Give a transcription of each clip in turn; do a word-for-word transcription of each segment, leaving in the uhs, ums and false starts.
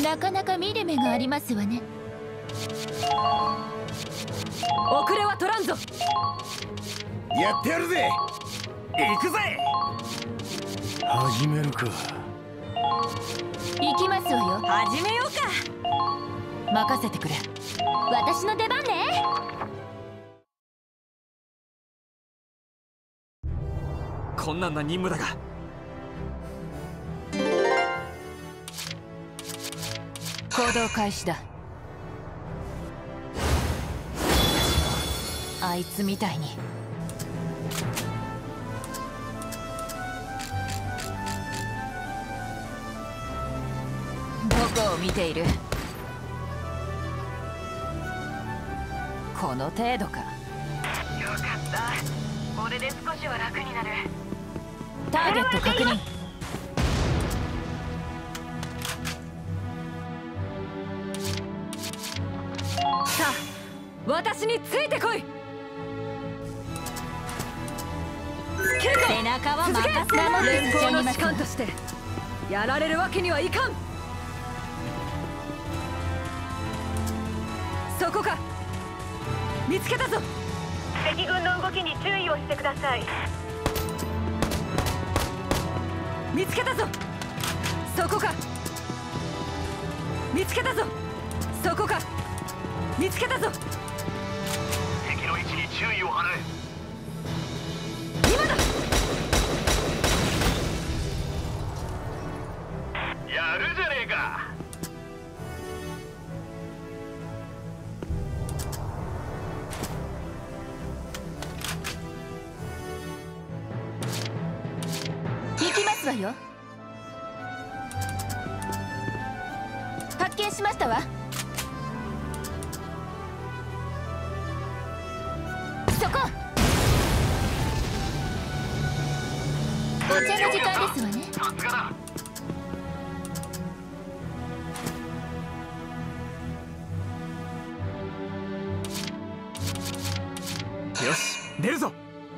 なかなか見る目がありますわね。 遅れは取らんぞ。 やってやるぜ。行くぜ。始めるか。 行きますわよ。 始めようか。任せてくれ。 私の出番ね。 困難な任務だが。 行動開始だ。あいつみたいに。どこを見ている？この程度か。よかった。これで少しは楽になる。ターゲット確認。さあ、私についてこい。背中は任せな。連邦の士官としてやられるわけにはいかん。そこか。見つけたぞ。 敵軍の動きに注意をしてください。 見つけたぞ。そこか。見つけたぞ。そこか。見つけたぞ。 敵の位置に注意を払え。 今だ。 やるじゃねえか。 行きますわよ。発見しましたわ。そこ。お茶の時間ですわね。 さすがだ。 よし、出るぞ。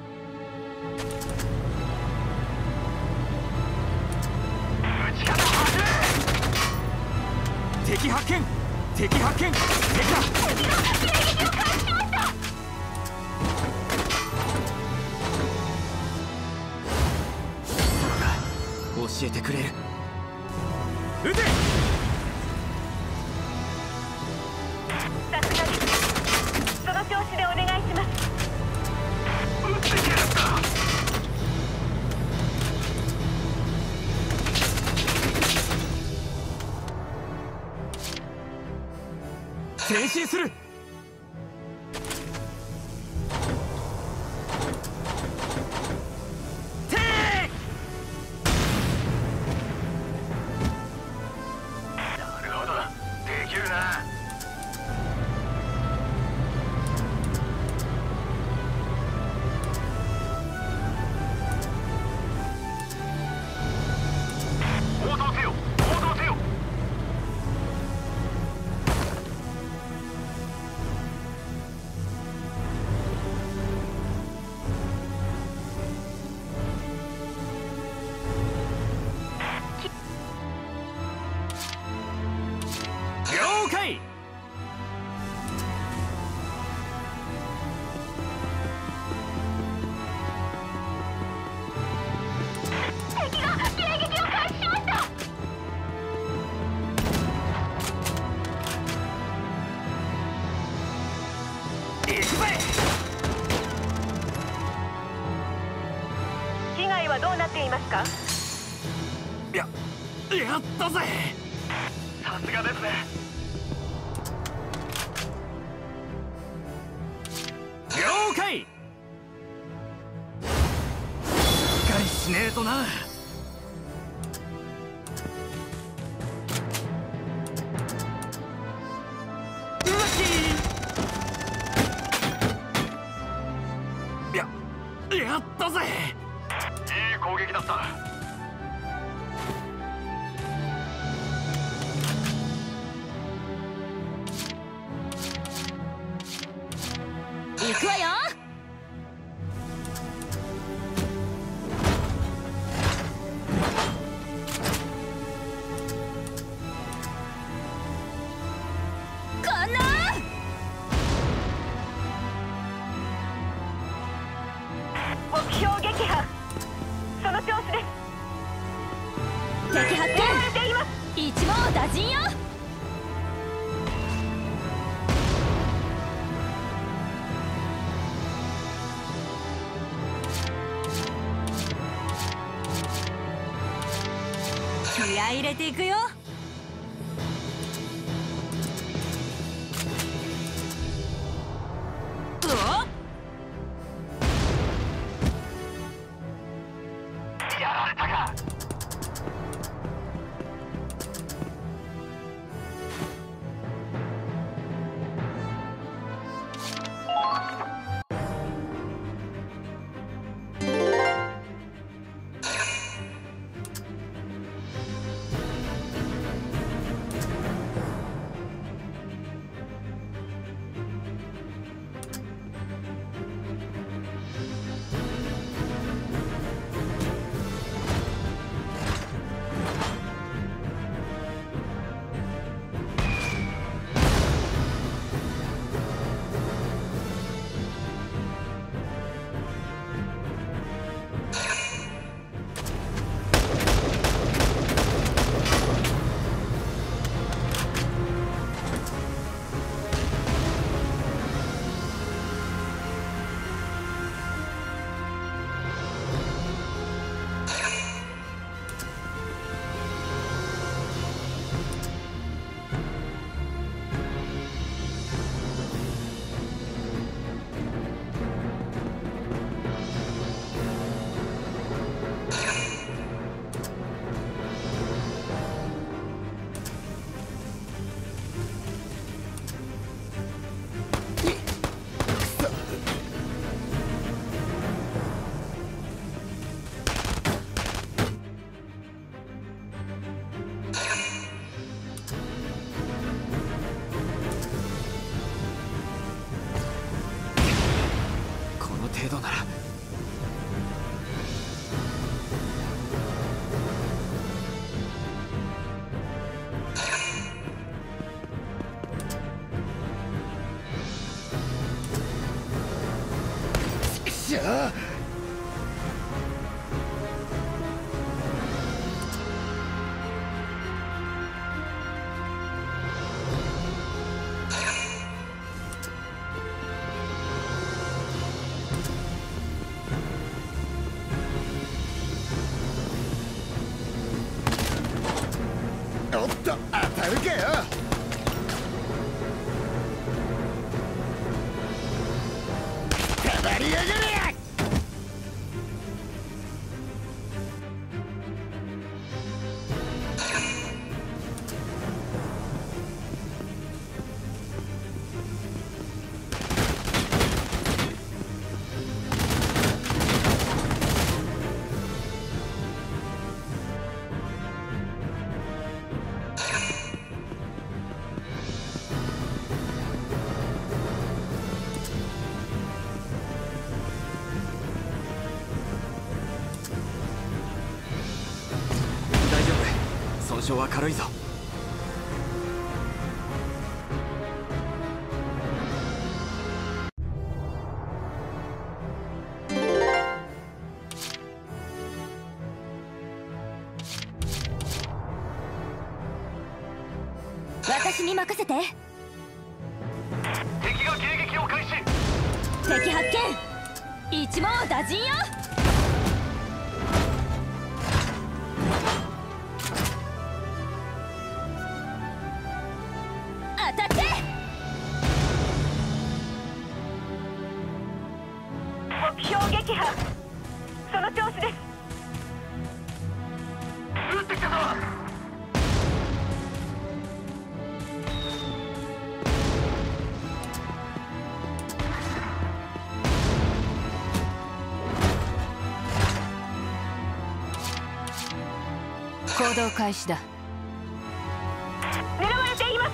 敵発見。敵発見。敵だ。 敵が迎撃を開始しました。 教えてくれる。撃て。 さすがです。その調子でお願いします。 撃ってきやがった。 前進する。 なるほど、できるな。応答せよ、応答せよ。 了解。 敵が迎撃を開始しました。 行くぜ。 被害はどうなっていますか？ や、やったぜ。 さすがですね。 了解。しっかりしねえとな。や、やったぜ。 いい攻撃だった。 行くわよ。 標撃破。その調子です。 敵発狙われています。 見一網打尽よ。気合い入れていくよ。 程度ならしゃあおっと当たるかよ。たまりやがれ。 損傷は軽いぞ。 私に任せて。 敵が迎撃を開始。 敵発見。一網打尽よ。当たって。 目標撃破。その調子です。撃ってきたぞ。 行動開始だ。 狙われています。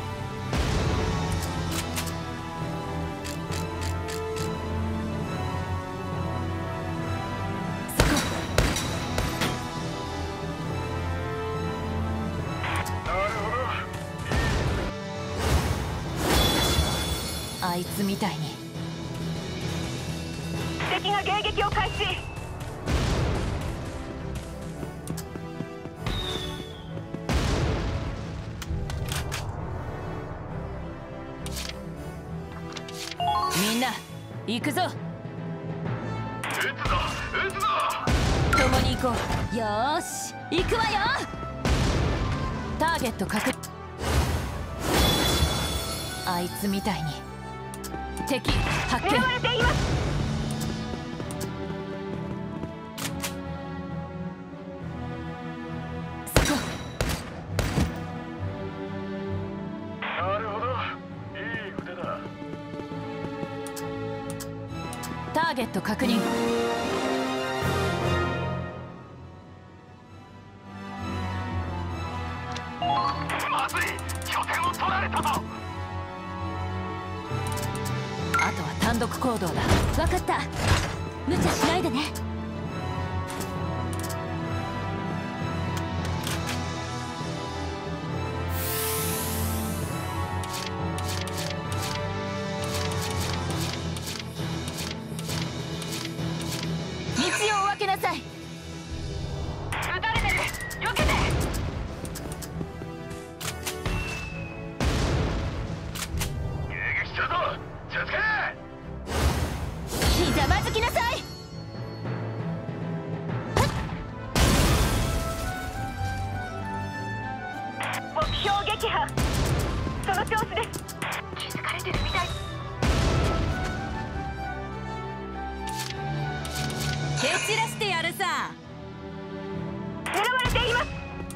あいつみたいに。 敵が迎撃を開始。 行くぞ。 撃つぞ撃つぞ。 共に行こう。よーし行くわよ。ターゲット確認。あいつみたいに敵発見。 狙われています。 なるほど、いい腕だ。 ターゲット確認。 まずい、拠点を取られたぞ。 あとは単独行動だ。 分かった。無茶しないでね。道を分けなさい。 撃たれてる。避けて。 迎撃するぞ。気をつけ。 ひざまずきなさい。 目標撃破。その調子です。気づかれてるみたい。 蹴散らしてやるさ。 狙われています。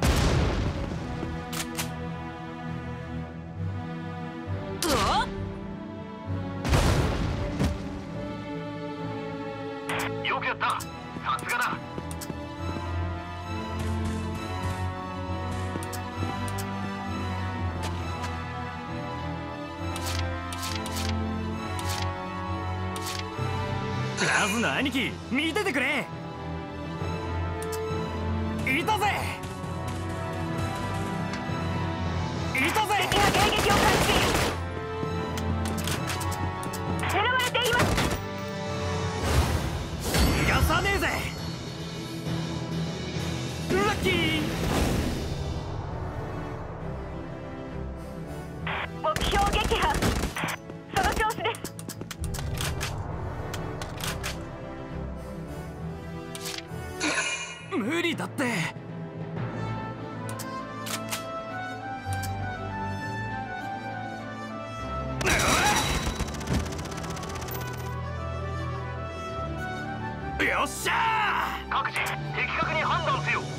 よくやった。さすがだ。ラズの兄貴、見ててくれ。いたぜいたぜ。 敵が迎撃を開始。狙われています。 逃がさねえぜ。ラッキー。 目標撃破。その調子です。 無理だって。よっしゃー。各自的確に判断せよ。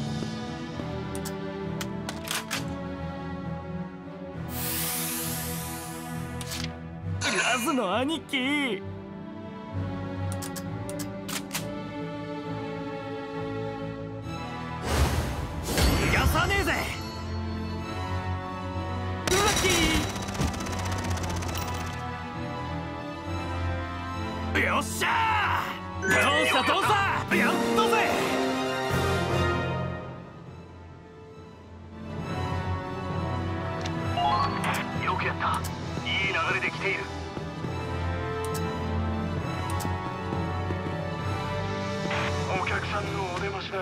ラズの兄貴。逃がさねえぜ。ラッキー。よっしゃー。どうしたどうした。やったぜ。よくやった。いい流れで来ている。お客さんのお出ましだ。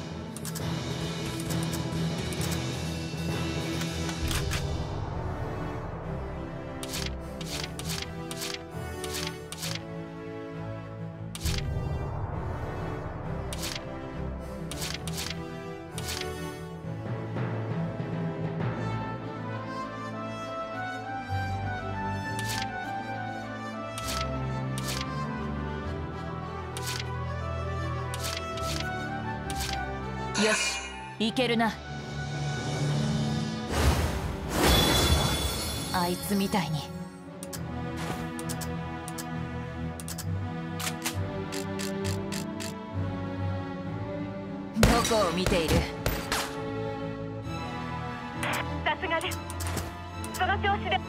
よしいけるな。あいつみたいに。どこを見ている。 さすがです。その調子で。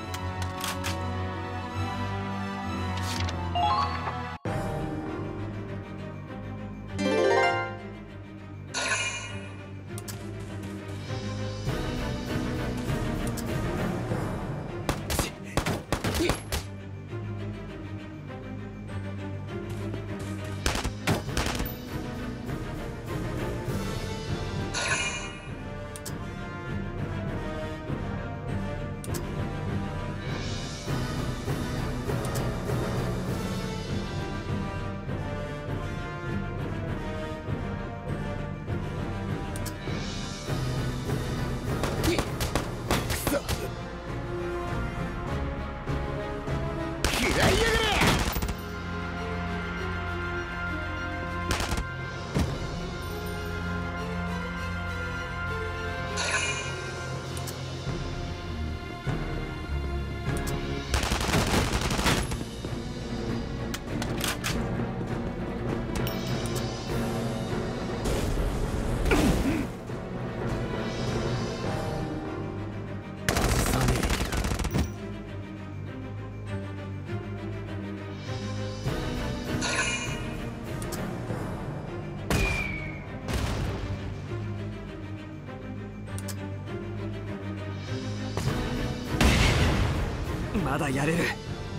まだやれる。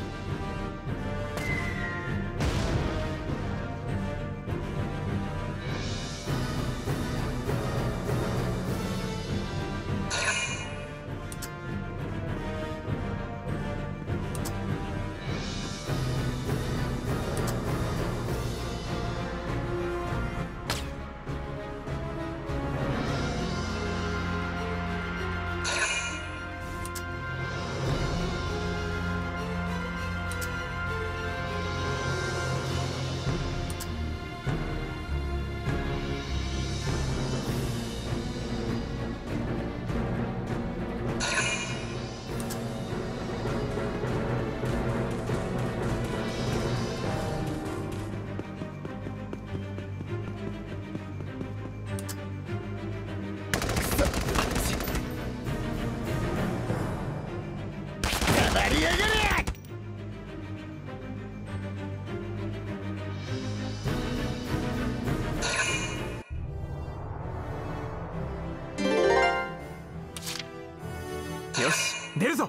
よし、出るぞ。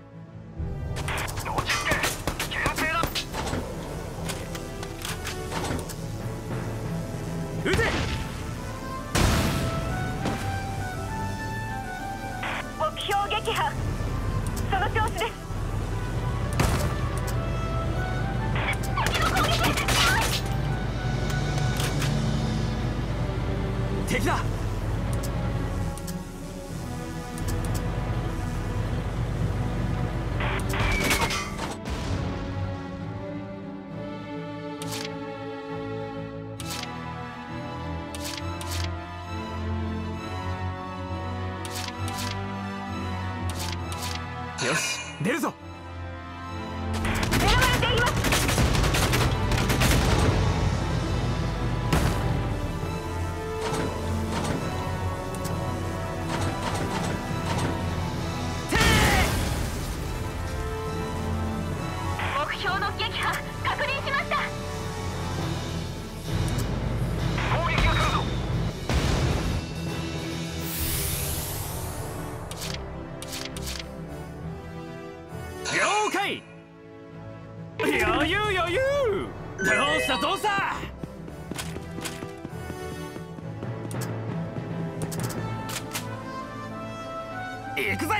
撃て。 目標撃破。その調子です。敵の攻撃。 敵だ。よし、出るぞ。 狙われています。目標の撃破確認しました。攻撃が来るぞ。 了解。余裕余裕。どうしたどうした。行くぜ。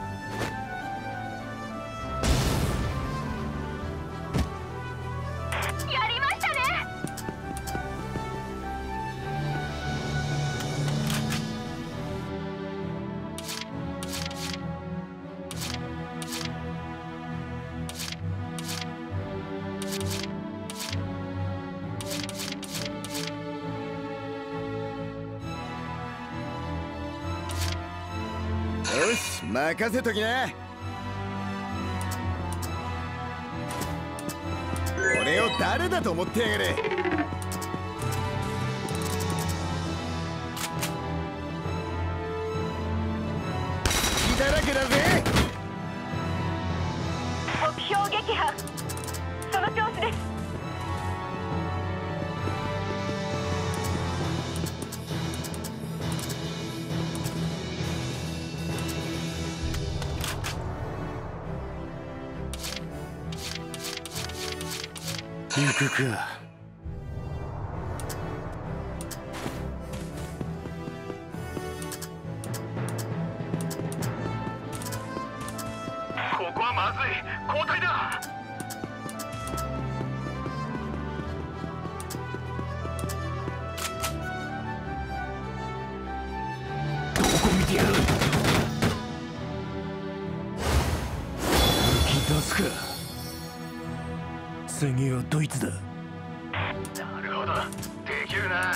やりましたね。 よし、任せときな。俺を誰だと思ってやがる。血だらけだぜ。 目標撃破。その調子です。 行くか。 ここはまずい。交代だ。 どこ見てやる。抜き出すか。次はドイツだ。 なるほど、できるな。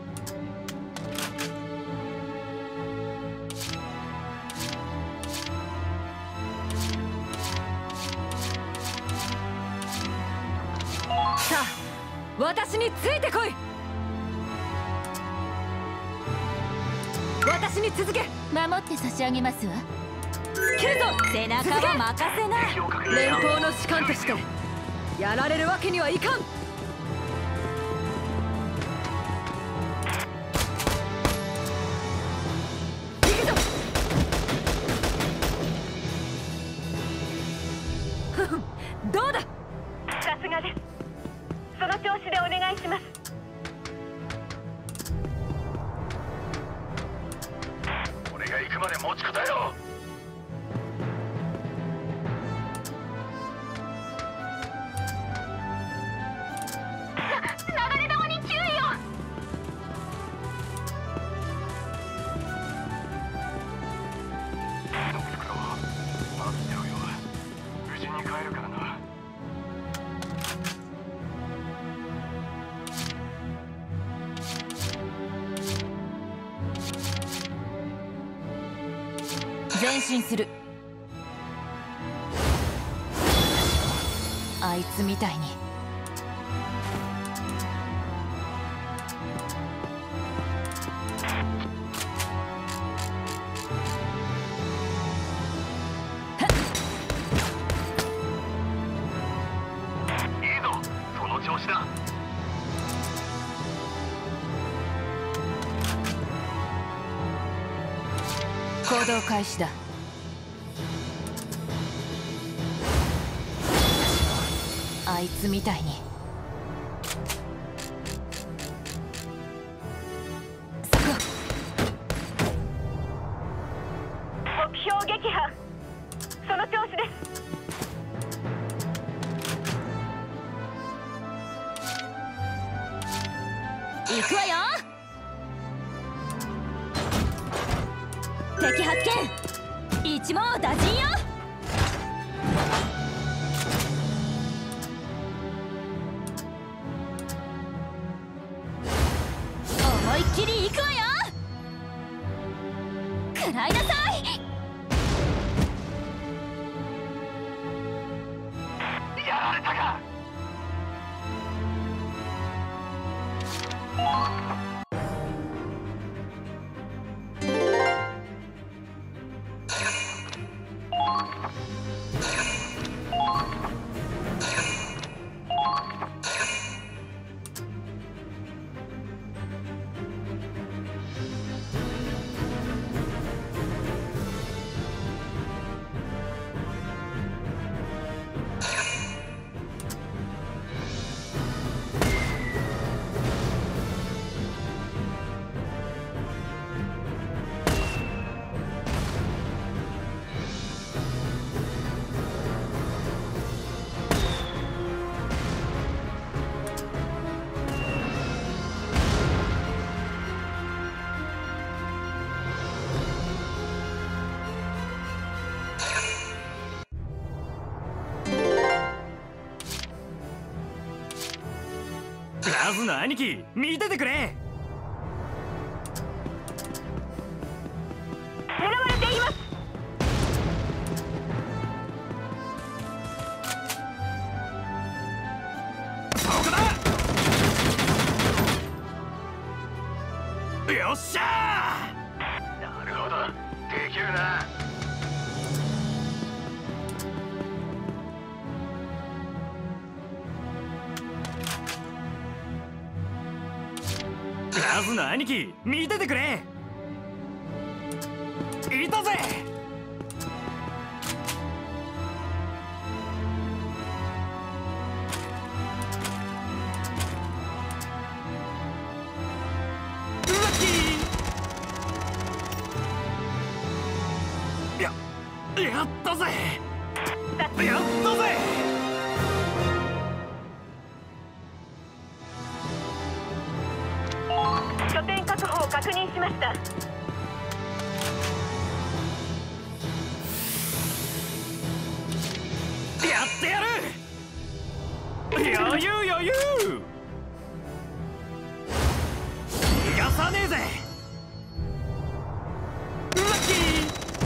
さあ、私についてこい。私に続け。 守って差し上げますわ。 つけるぞ。背中は任せな。連邦の士官としてやられるわけにはいかん。行くぞ。 その調子でお願いします。 俺が行くまで持ちこたえろ。 流れ弾に注意を。 ノブ袋待ってろよ。無事に帰るからな。 前進する。あいつみたいに。 いいぞ、その調子だ。 行動開始だ。あいつみたいに。そこ。 目標撃破。その調子です。 行くわよ。敵発見。一網打尽よ。思いっきり行くわよ。食らいなさい。 やられたか。 ラズの兄貴、見ててくれ。 狙われています。 そこだ。よっしゃー。 なるほど、できるな。 ラズの兄貴、見ててくれ。いたぜ。ラッキー。ややったぜ。やったぜ。 拠点確保を確認しました。 やってやる。余裕余裕。逃がさねえぜ。ラッキー。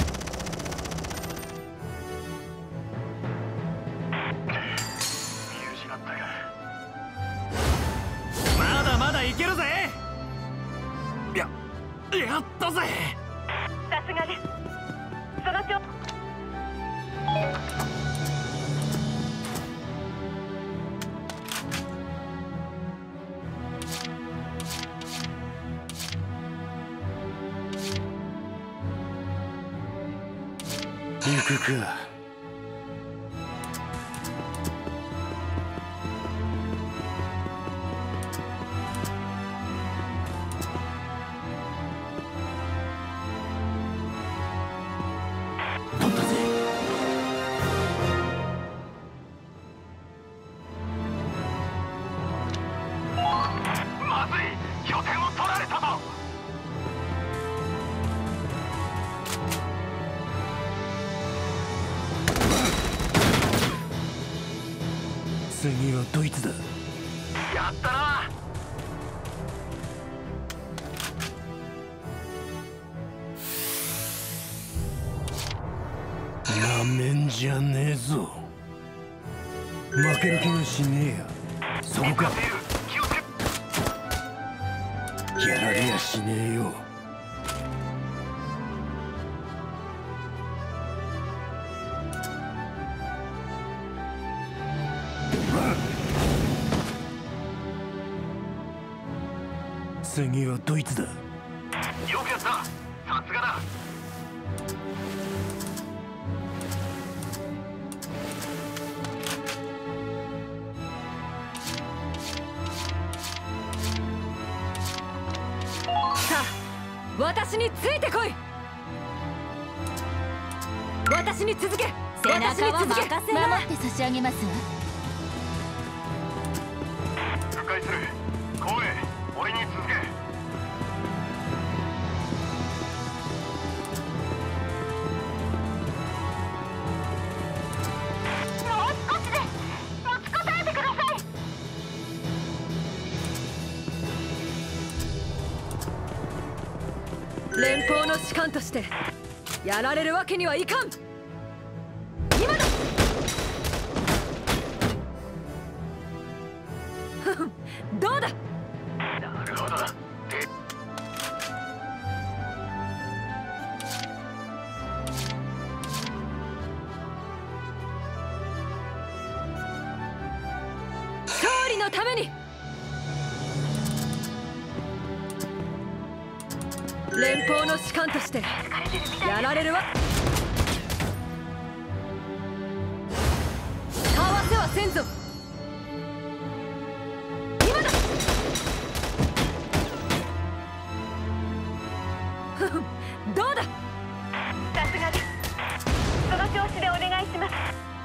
見失ったか。 まだまだいけるぜ。ややったぜ。 さすがです。その調子。 行くか。 次はドイツだ。 やったな。 なめんじゃねえぞ。負ける気がしねえや。そこか。やられやしねえよ。次はドイツだ。 よくやった。さすがだ。 さあ私についてこい。私に続け。 背中は私に続け。 任せな。守って差し上げますわ。 迂回する。光栄、俺に続け。 もう少しで持ちこたえてください。 連邦の士官としてやられるわけにはいかん。今だ。ふんどうだ。 なるほど。 勝利のために。連邦の士官としてやられるわ。かわせはせんぞ。今だ。ふふどうだ。 さすがです。その調子でお願いします。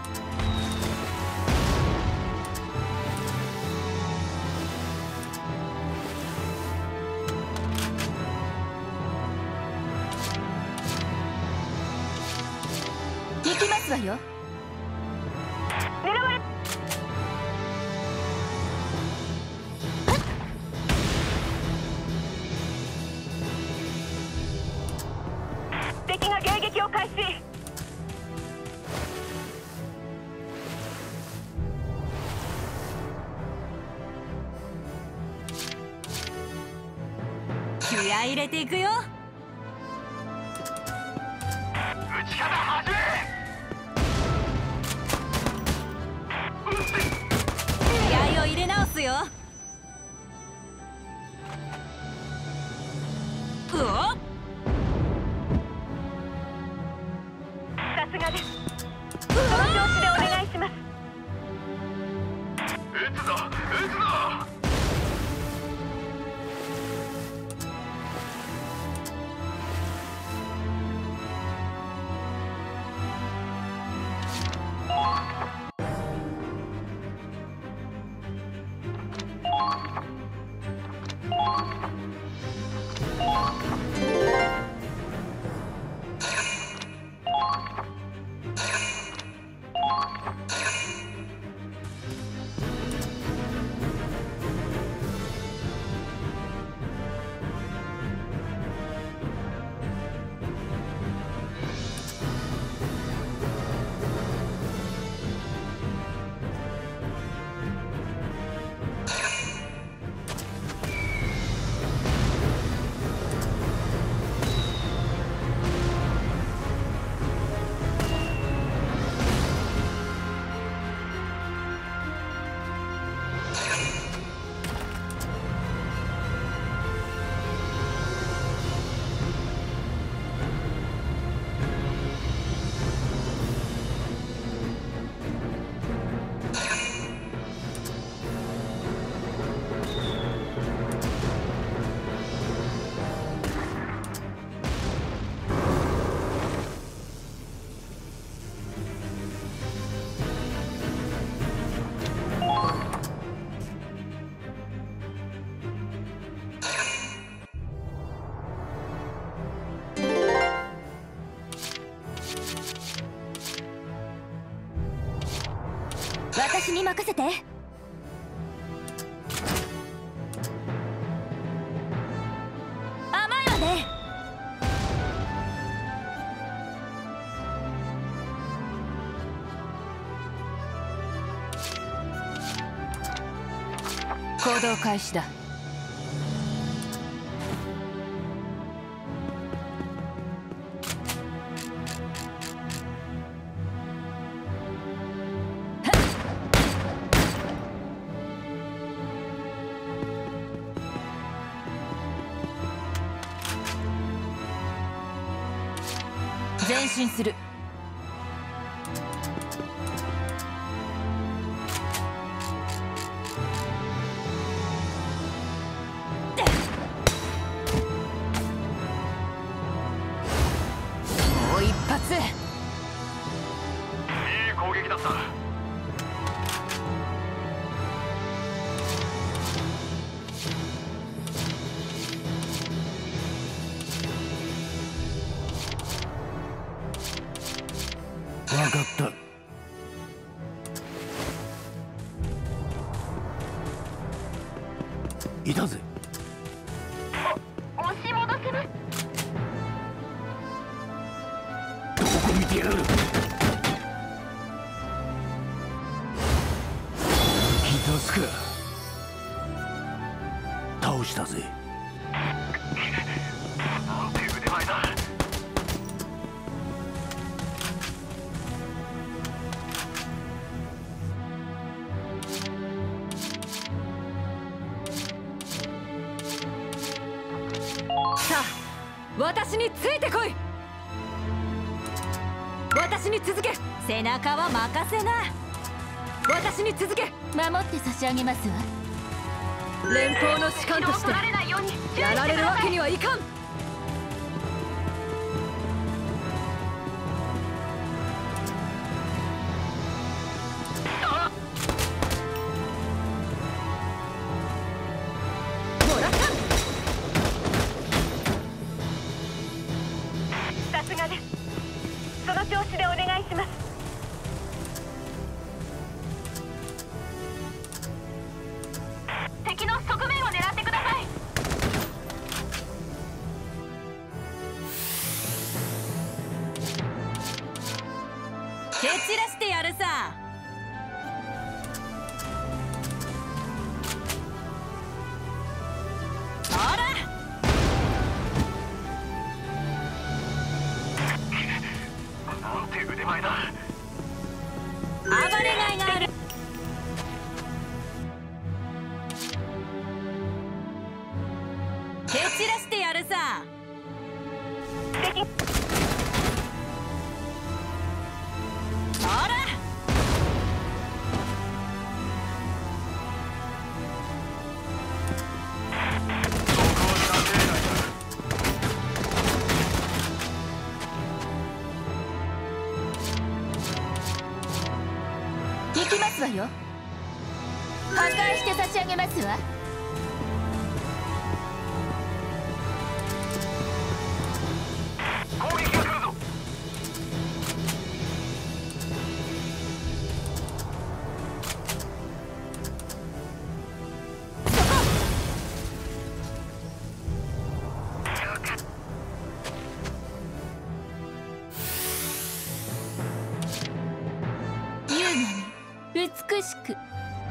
行きますわよ。 狙われ。敵が迎撃を開始。 気合い入れていくよ。 打ち方始め。 気合を入れ直すよ。うおっ。 さすがです。その調子でお願いします。 撃つぞ、撃つぞ。 私に任せて。 行動開始だ。前進する。もう一発。いい攻撃だった。 分かった。いたぜ。 押し戻せます。 どこ見てやがる。気助すか。倒したぜ。 なんて腕前だ。 さあ、私についてこい。私に続け。背中は任せな。私に続け。 守って差し上げますわ。 連邦の士官として取られないように注意してください。 やられるわけにはいかん。もらった。 さすがです。その調子でお願いします。敵の側面を狙ってください。 蹴散らしてやるさ。ほら。 なんて腕前だ。 暴れがいがある。蹴散らしてやるさ。 敵ほら。 行きますわよ。破壊して差し上げますわ。 攻撃が来るぞ。 優雅に美しく。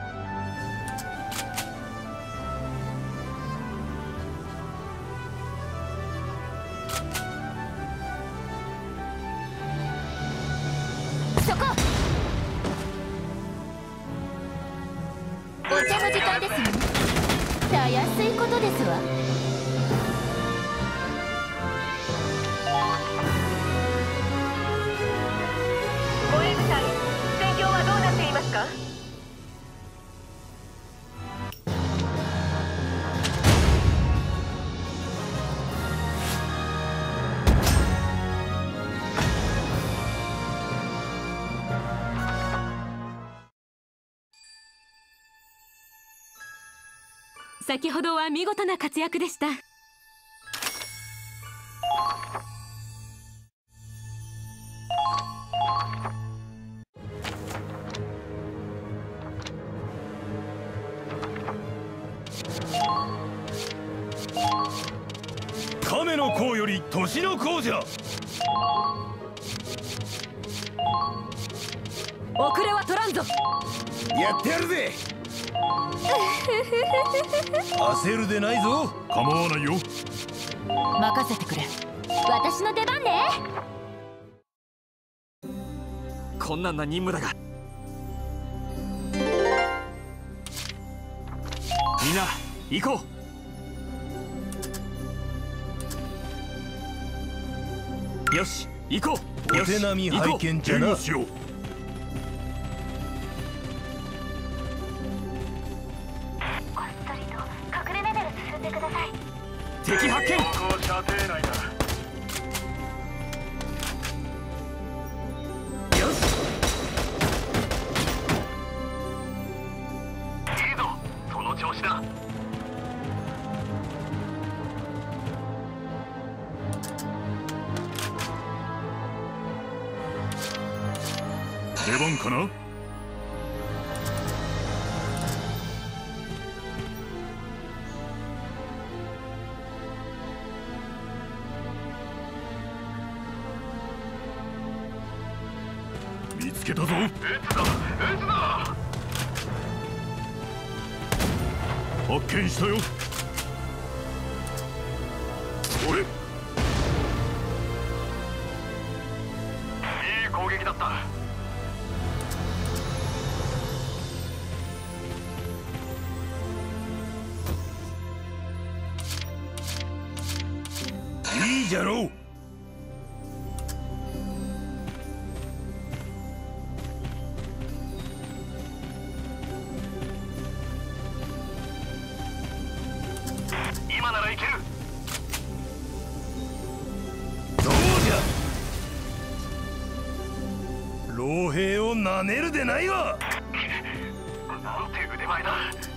そこ。お茶の時間ですわね。たやすいことですわ。 護衛部隊、戦況はどうなっていますか？ 先ほどは見事な活躍でした。 亀の甲より年の甲じゃ。 遅れは取らんぞ。 やってやるぜ。 うっ焦るでないぞ。構わないよ。 任せてくれ。 私の出番ね。 困難な任務だが、みんな行こう。よし行こう。 お手並み拝見じゃな。 こっそりと隠れながら進んでください。 敵発見。 ここ射程内だ。 よし。 いいぞ、その調子だ。 出番かな。見つけたぞ。 撃つぞ、撃つぞ。 発見したよ。俺。いい攻撃だった。 いいじゃろう。 今ならいける。 どうじゃ。老兵をなめるでないわ。 なんて腕前だ。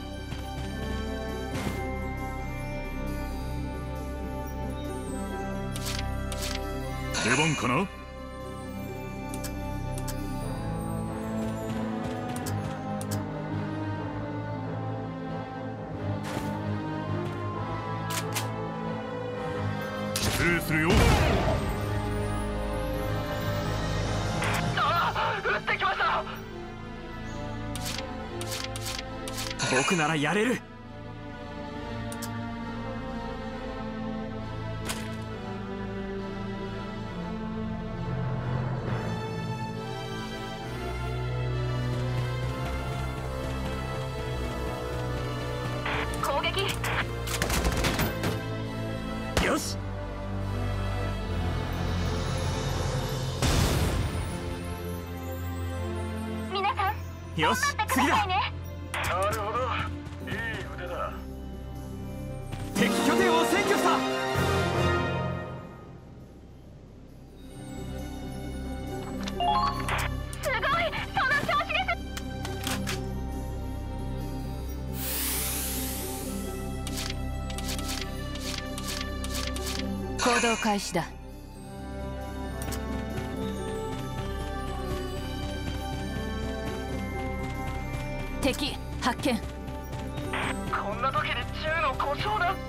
出番かな。失礼するよ。 ああ、撃ってきました。 僕ならやれる。 攻撃。 よし。 皆さん、 よし頑張ってく次だ。 ださいね。 なるほど。いい腕だ。 敵拠点を占拠した。 すごい、その調子です。 行動開始だ。敵発見。 こんな時に銃の故障だ。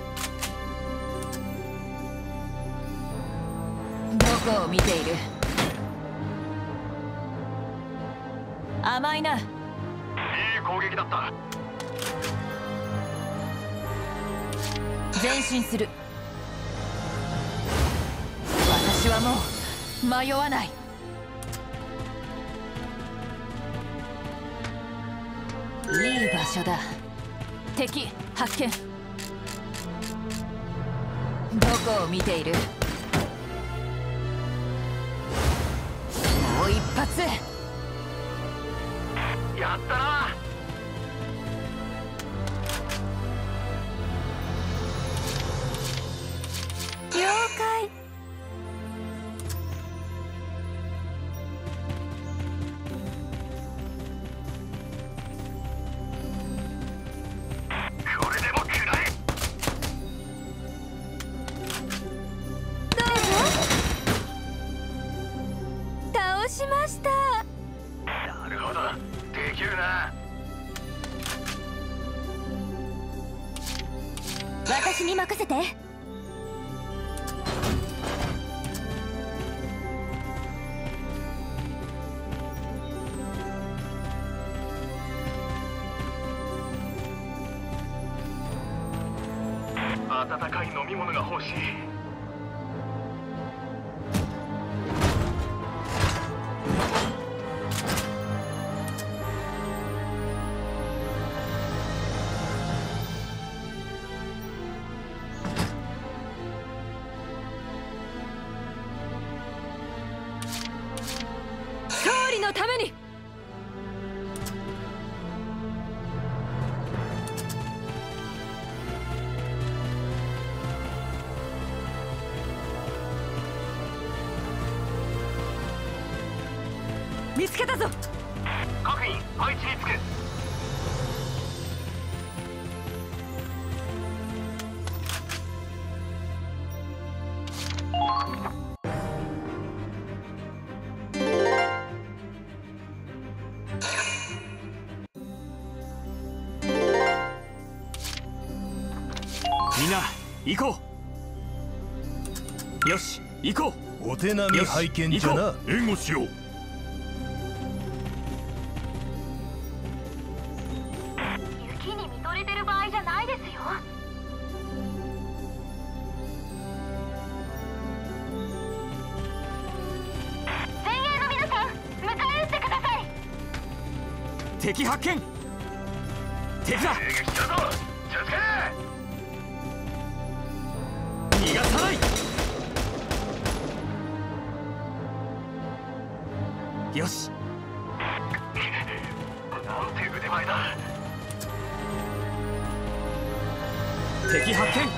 どこを見ている。甘いな。 いい攻撃だった。 前進する。私はもう迷わない。いい場所だ。敵発見。どこを見ている。もう一発。 やったな。 了解。 これでも食らえ。 どうぞ。倒しました。 なるほど、できるな。 私に任せて。 温かい飲み物が欲しい。 勝利のために。見つけたぞ。 各員配置につく。 みんな行こう。よし行こう。 お手並み拝見じゃな。援護しよう。 雪に見とれてる場合じゃないですよ。前衛の皆さん、迎え撃ってください。 敵発見。敵だ。 撃したぞ。気をつけ。 逃がさない。よし。 なんて腕前だ。 敵発見。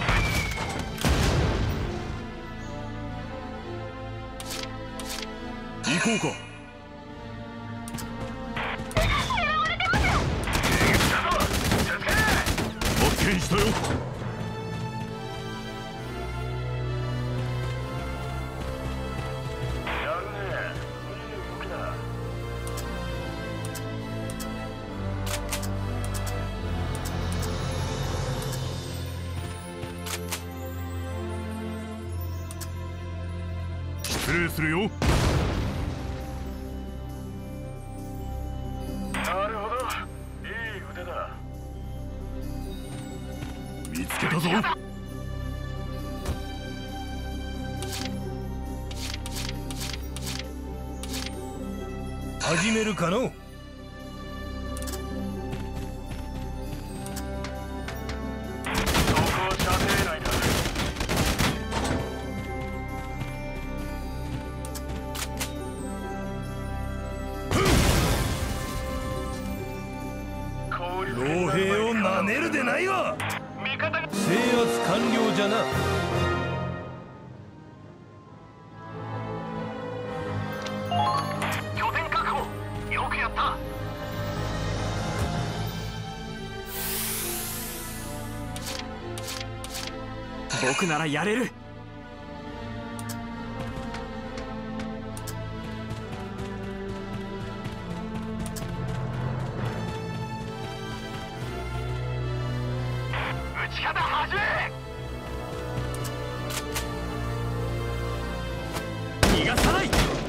行こうか。発見したよ。やるね。いい動きだ。失礼するよ。なるほど。いい腕だ。見つけたぞ。始めるかの。そこ射程内だ。老兵をなめるでないわ。制圧完了じゃな。拠点確保。よくやった。 僕ならやれる。 撃ち方始め。 逃がさない。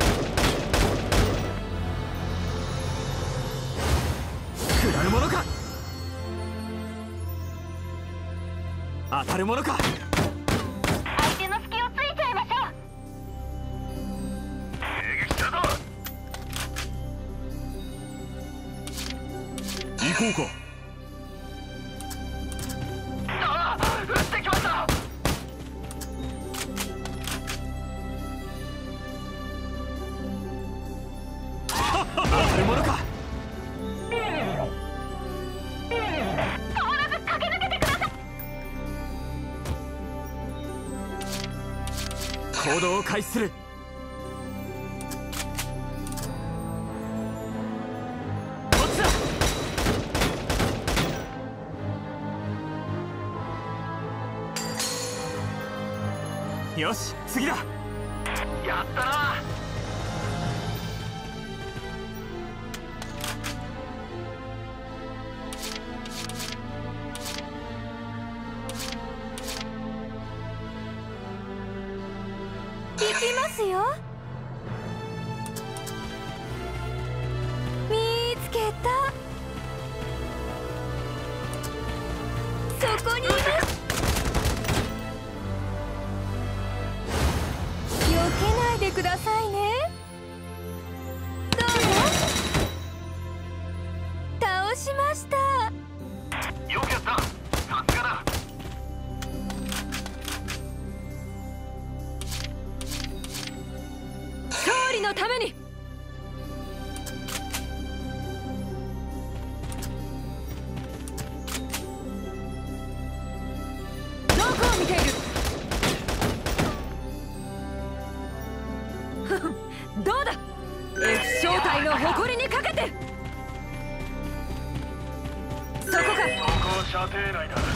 食らうものか。当たるものか。 相手の隙をついちゃいましょう。 迎撃したぞ。行こうか。ああ、撃ってきました。 当たるものか。 止まらず駆け抜けてください。 行動を開始する。こっちだ。よし次だ。 やったな。 行きますよ。見つけた。そこにいます。 どうだ F 小隊の誇りにかけて。そこか。 ここ射程内だ。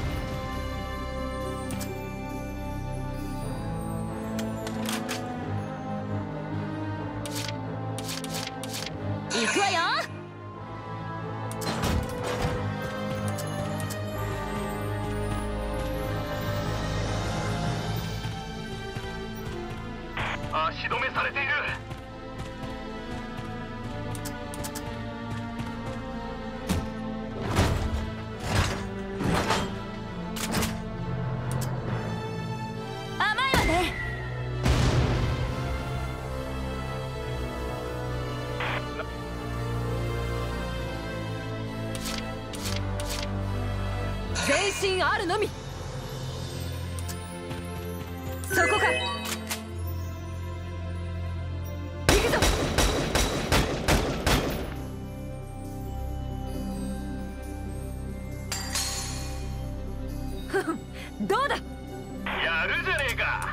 行くわよ。 足止めされている。 甘いわね。 全身あるのみ。そこか。行くぞ。ふふん、どうだ。 やるじゃねえか。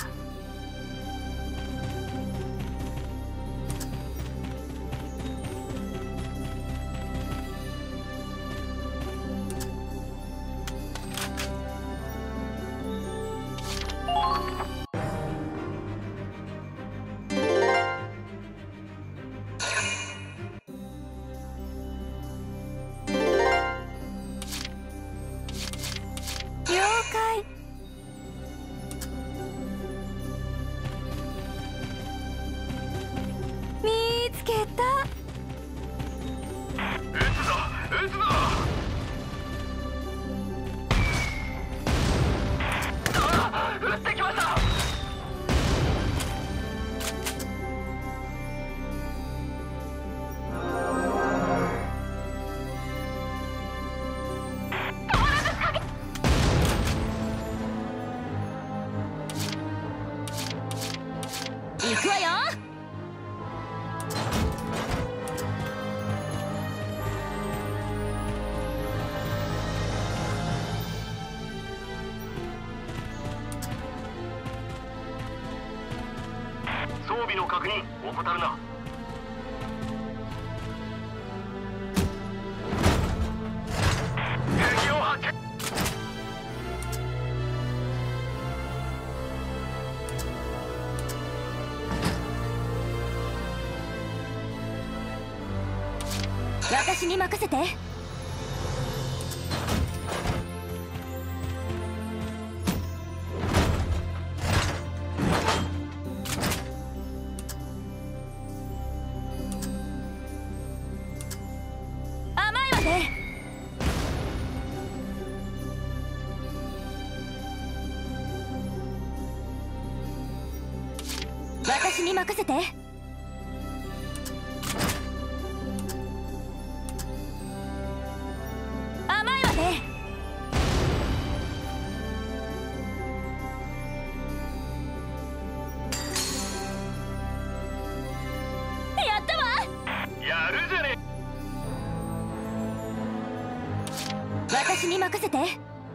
了解。見つけた。 撃つぞ撃つぞ。あ撃ってきました。 行くわよ。 装備の確認怠るな。敵を発見。 私に任せて。甘いわね。私に任せて。甘いわね。やったわ。 やるじゃねえ。 私に任せて。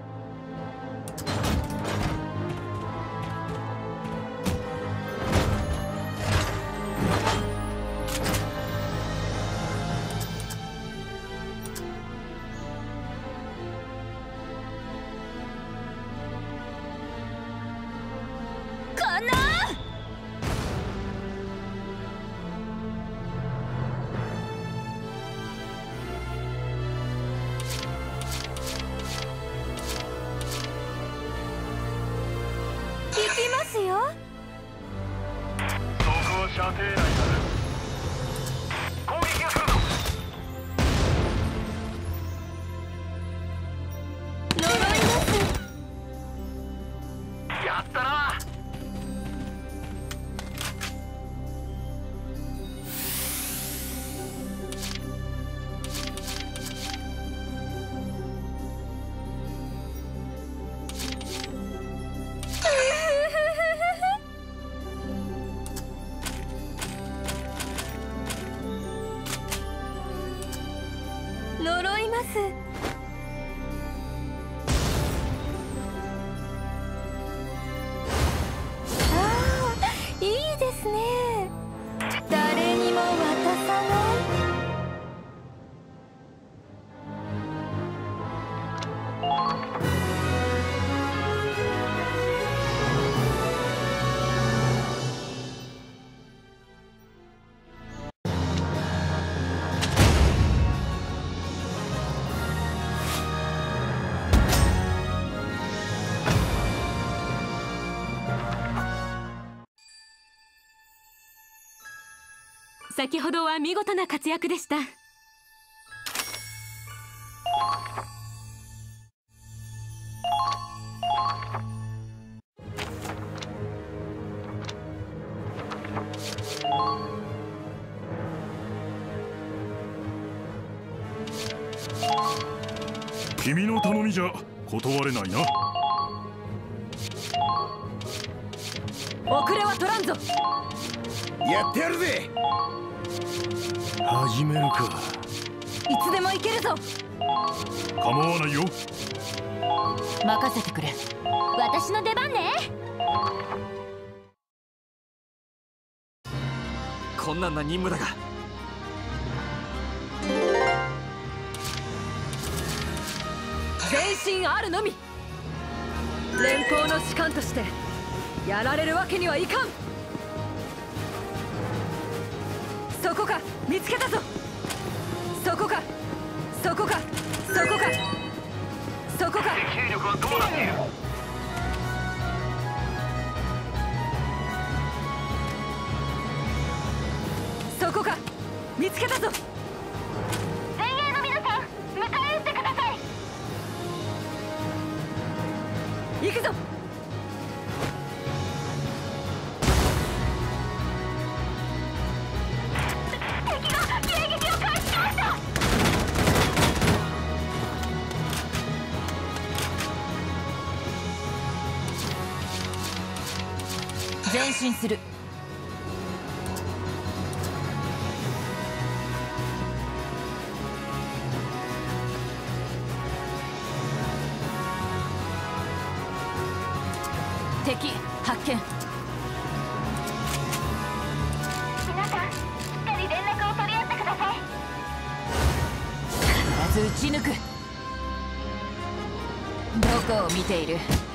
かな。行きますよ。 そこ射程内だ。攻撃が来るぞ。 呪います。 やったな。 先ほどは見事な活躍でした。 君の頼みじゃ断れないな。 遅れは取らんぞ。 やってやるぜ。始めるか。 いつでも行けるぞ。 構わないよ。 任せてくれ。 私の出番ね。 困難な任務だが、 全身あるのみ。連邦の士官としてやられるわけにはいかん。そこか、見つけたぞ。そこか、そこか、そこか、そこか。 兵力はどうなっている？ そこか、見つけたぞ。 前衛の皆さん、迎え撃ってください。 行くぞ。 敵が迎撃を開始しました。 前進する。敵発見。 皆さん、しっかり連絡を取り合ってください。 必ず撃ち抜く。どこを見ている？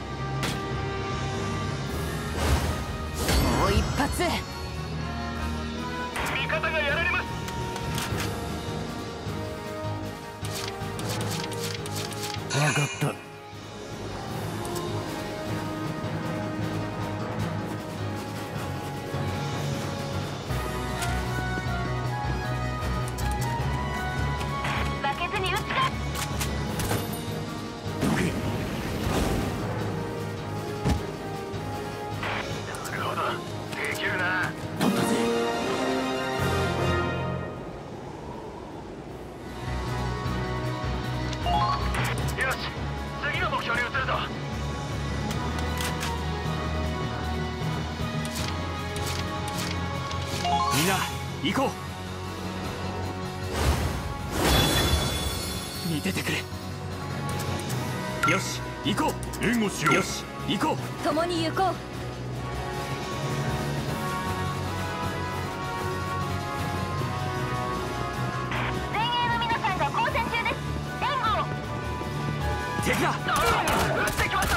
もう一発。 味方がやられます。 分かった。 負けずに撃つか。なるほど、できるな。 取ったぜ。 よし、次の目標に移るぞ。 みんな行こう。見ててくれ。よし行こ援護しよう。 う。 よし行こう。 共に行こう。 前衛の皆さんが交戦中です。援護を。 敵だ。 撃ってきました。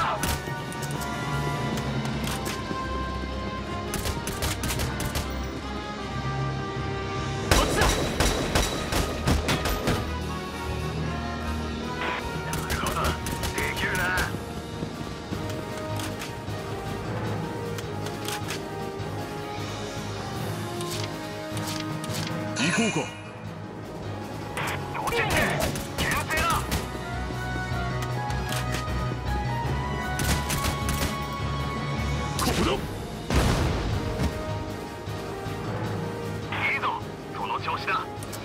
こっちだ。 なるほど、できるな。 行こうか。 要点ね、牽制だ。 ここだ。 いいぞ、その調子だ。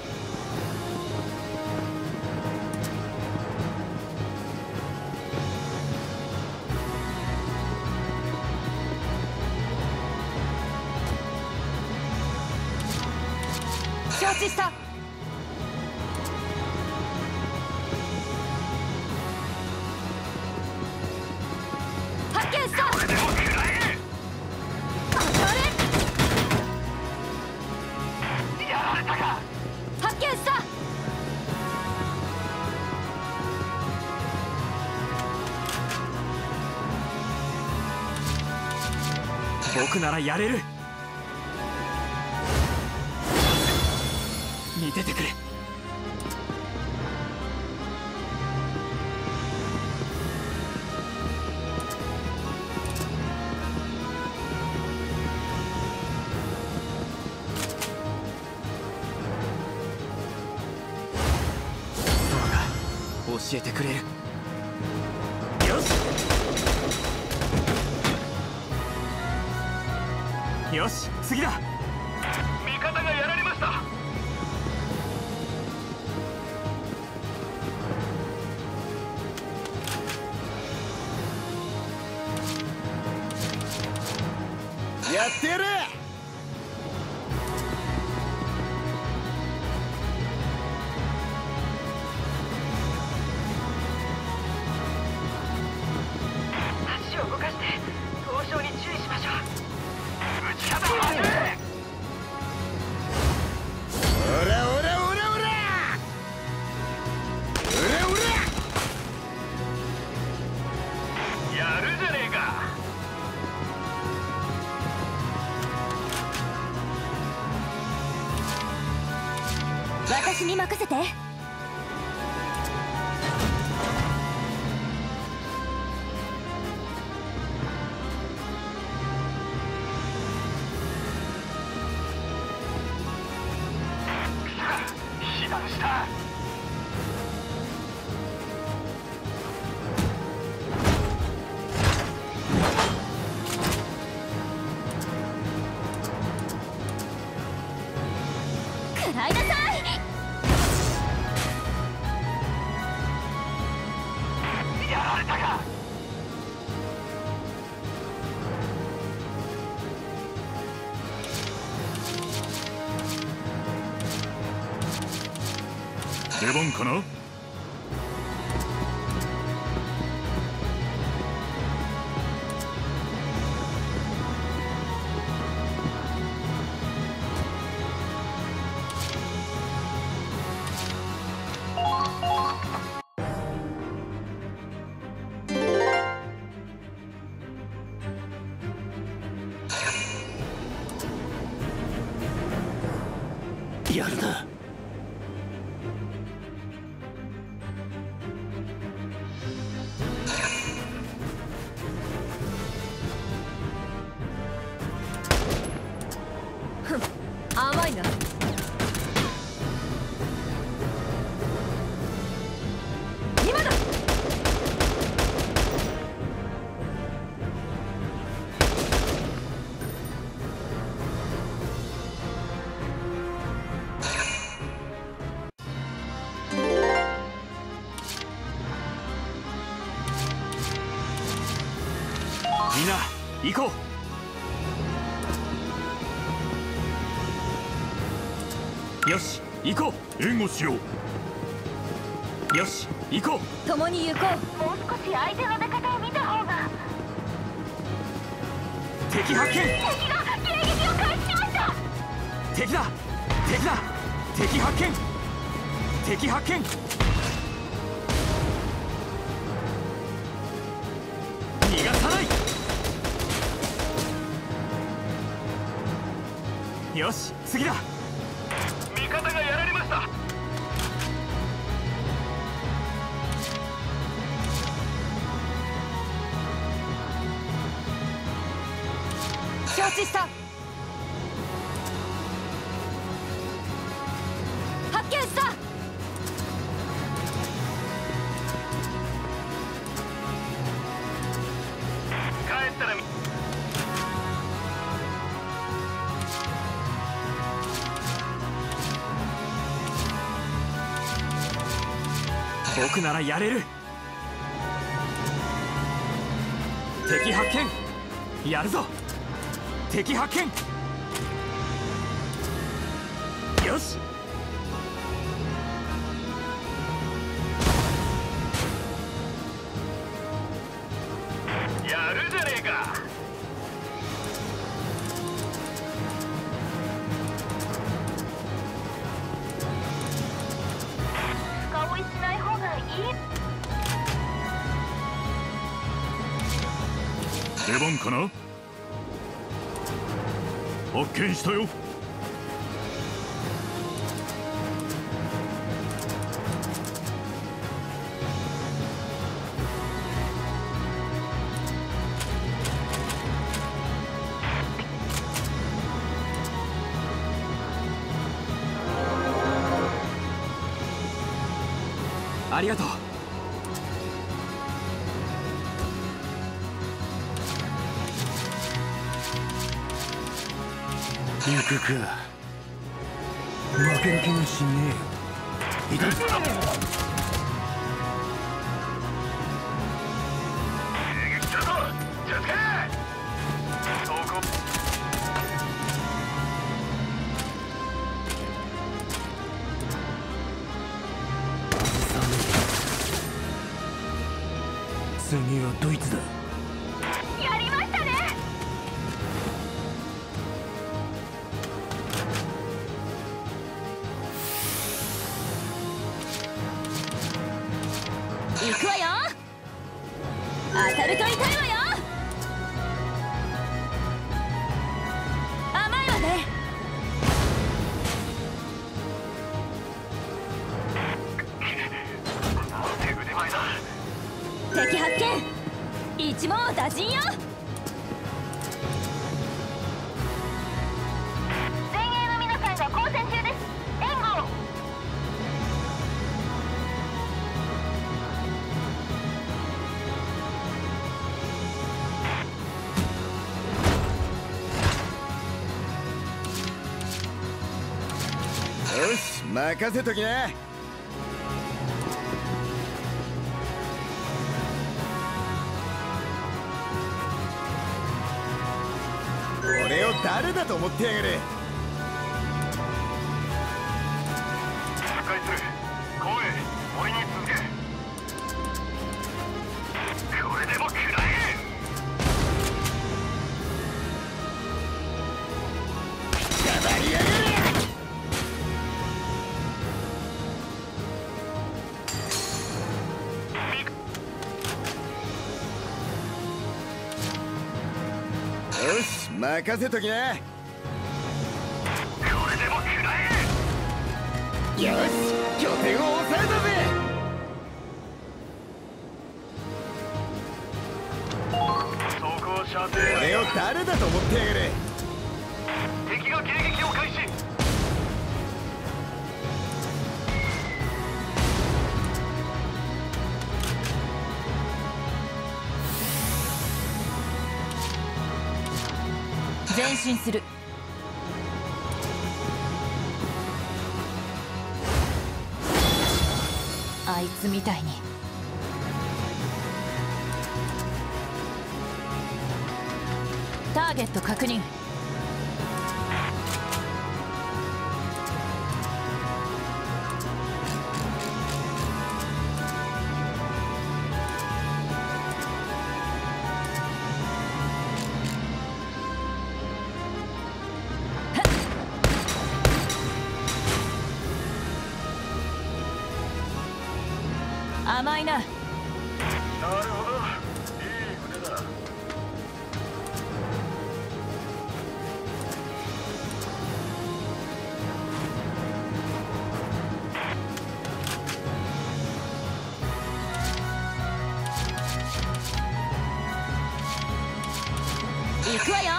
承知した。発見した。 これでも食らえ。 当たれ。 やられたか。 発見した。 僕ならやれる。見ててくれ。 えてくれる。よしよし、次だ。 味方がやられました。やってやる。 足を動かして凍傷に注意しましょう。 打ち方はね。おらおらおらおらおらおら。やるじゃねえか。 私に任せて。 被弾した。 食らいなさい。 やられたか。 出番かな。 やるな。 甘いな。今だ。 みんな行こう。よし行こう。援護しよう。よし行こう。 共に行こもう少し相手の出方を見た方が。 敵発見。 敵が迎撃を開始しました。 敵だ敵だ敵発見敵発見。逃がさない。よし次だ。 味方がやられました。 う。承知した。発見した。 帰ったら。 僕ならやれる。敵発見。やるぞ。敵発見。よし。 やるじゃねえか。 深追いしない方がいい。 出番かな。発見したよ。ありがとう。 行くか。負ける気がしねえよ。いたぞ。次はドイツだ。 やりましたね。 行くわよ。当たると痛いわよ。甘いわね。敵発見。一網打尽よ。 前衛の皆さんが交戦中です。援護を。 よし、任せときな。俺を誰だと思ってやがる。 破壊する。後衛、俺に続け。これでも食らえ。 黙りやがれ。よし、任せときな。 これでも食らえ。 よし、拠点を押さえたぜ。 走行射程。 俺を誰だと思ってやがる。 敵が迎撃を開始。 前進する。あいつみたいに。ターゲット確認。甘いな。 なるほど。いい腕だ。 行くわよ。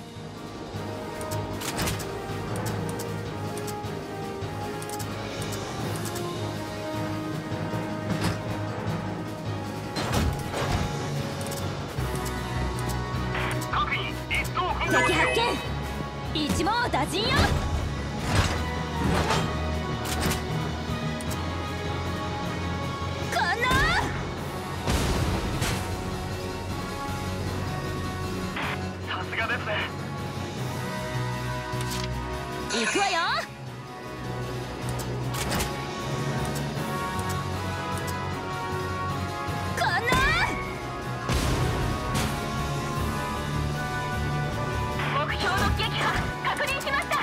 敵発見。一網打尽よ。こんな。 さすがですね。 行くわよ。こんな。 目標の撃破確認しました。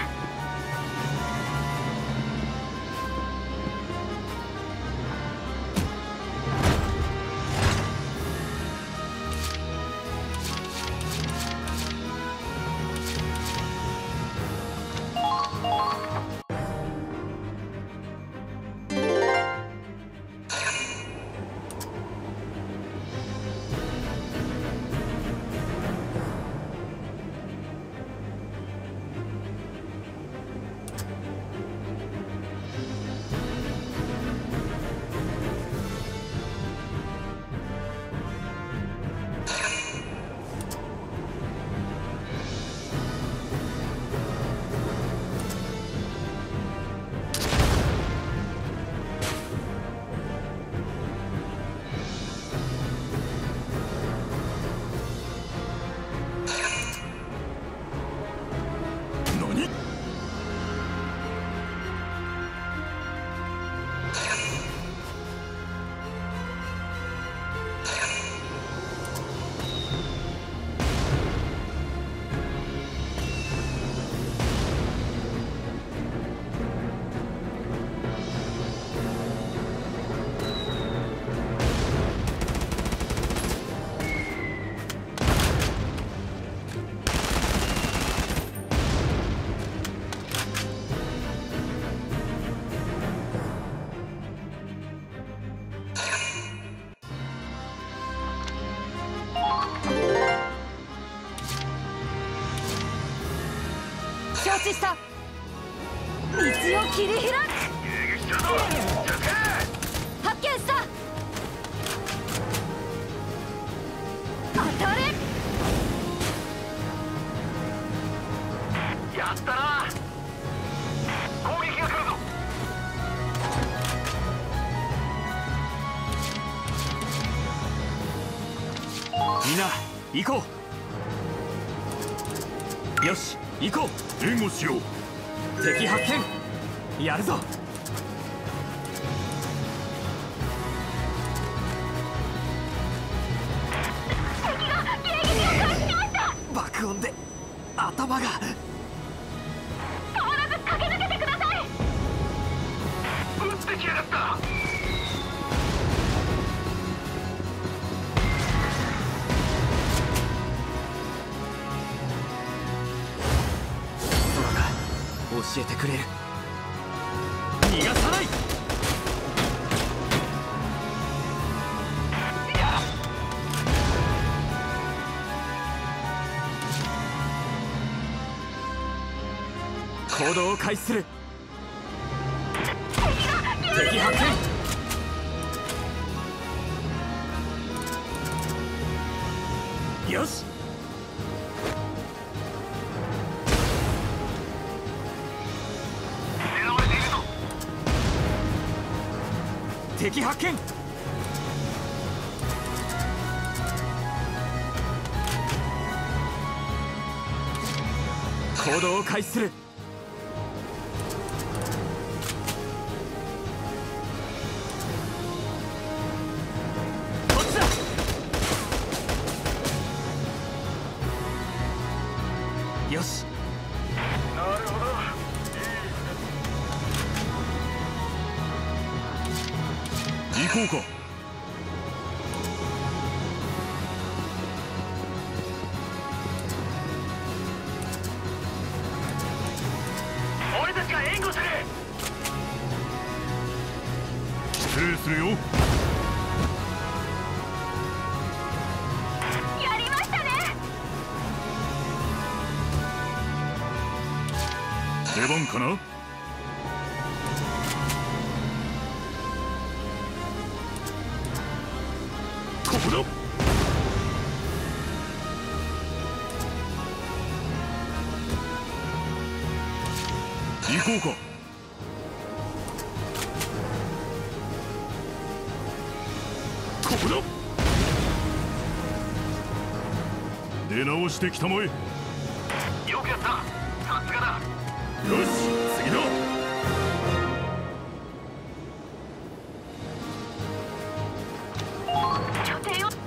承知した。道を切り開く。 迎撃するぞ。 発見した。当たれ。 やったな。攻撃が来るぞ。 みんな行こう。よし行こう。援護しよう。敵発見。やるぞ。 敵が迎撃を開始しました。 爆音で頭が。 変わらず駆け抜けてください。 撃ってきやがった。 教えてくれる。逃がさない。行動を開始する。敵発見。よし。敵発見。行動を開始する。こっちだ。よし。 なるほど。 行こうか。 俺たちが援護する。 失礼するよ。 やりましたね。 出番かな。ここだ。行こうか。ここだ。出直してきたまえ。 よくやった。さすがだ。 よし次だ。 拠点を。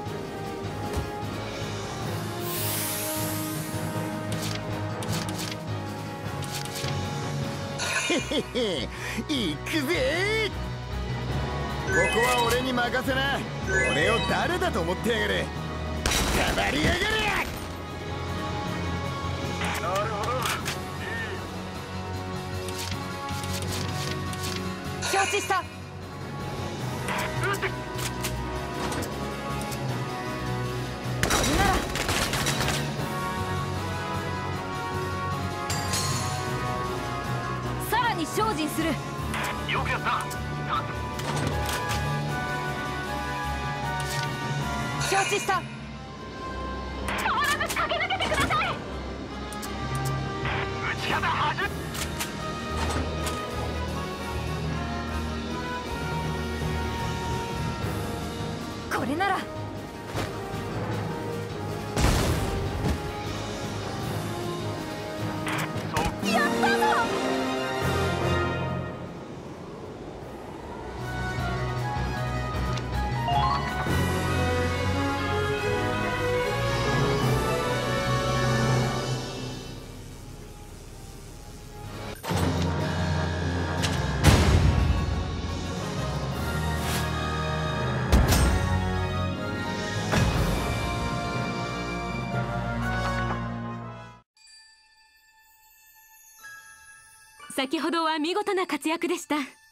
へへ、行くぜ。ここは俺に任せな。俺を誰だと思ってやがる。たまりやがれ。 なるほど。 承知した。 撃ってこれなら。さらに精進する。 よくやった。 承知した。 変わらず駆け抜けてください。 撃ち方はず。 これなら。 やったぞ。 先ほどは見事な活躍でした。